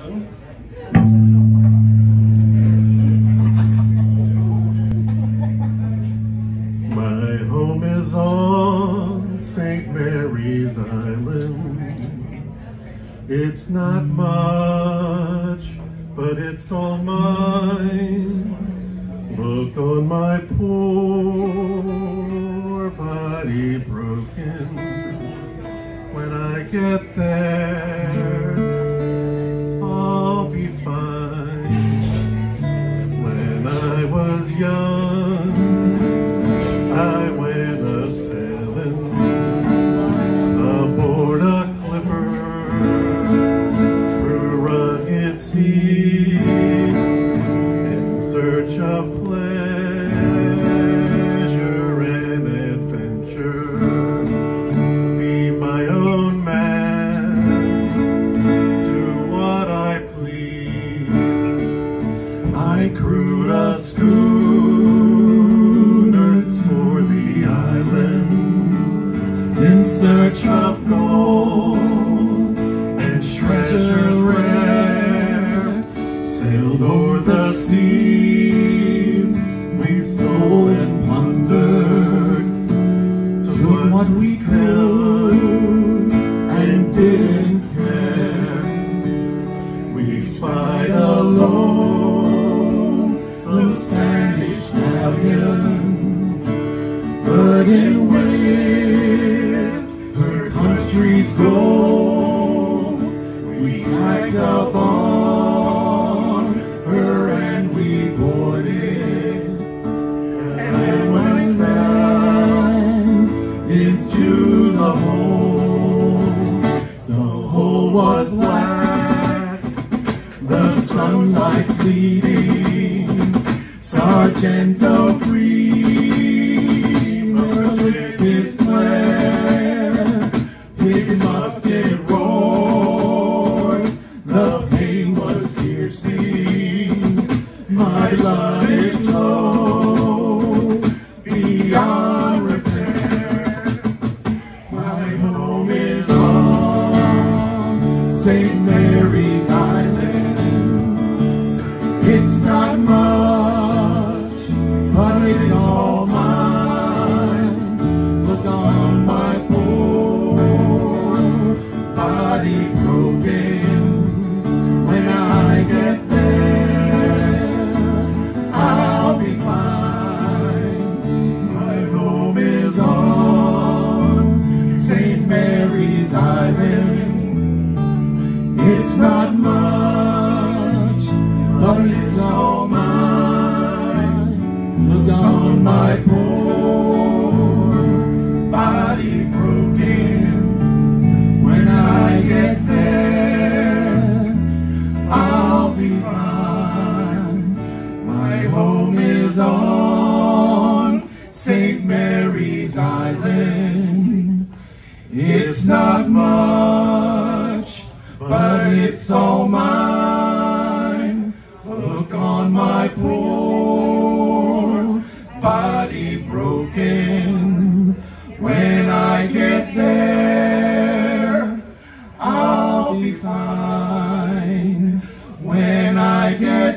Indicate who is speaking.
Speaker 1: My home is on St. Mary's Island. It's not much, but it's all mine. Look on my poor body broken. When I get there, I'll be fine. When I was young, I went a-sailing aboard a clipper through rugged seas in search of pleasure and adventure. Be my own man, do what I please. I crewed a schooner for the islands in search of gold and treasures rare. Sailed o'er the seas, we stole and plundered, took what we could and didn't care. We spied alone some Spanish galleon, burdened with her country's gold. We tacked up on her and we boarded and went down into the hold. The hold was black, the sunlight fleeting, Sargento green, with his flare, his musket roared, the pain was piercing, my blood it flowed beyond repair. My home is on St. Mary's Island. It's not much, but it's all mine. Look on my poor body broken. When I get there, I'll be fine. My home is on St. Mary's Island. It's not much, but it's all mine. Look on my poor body broken. When I get there, I'll be fine. My home is on St. Mary's Island. It's not much, but it's all mine. Look on my poor body broken. When I get there, I'll be fine. When I get